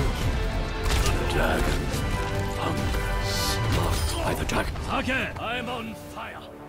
The dragon hungers, marked by the dragon. Okay, I'm on fire.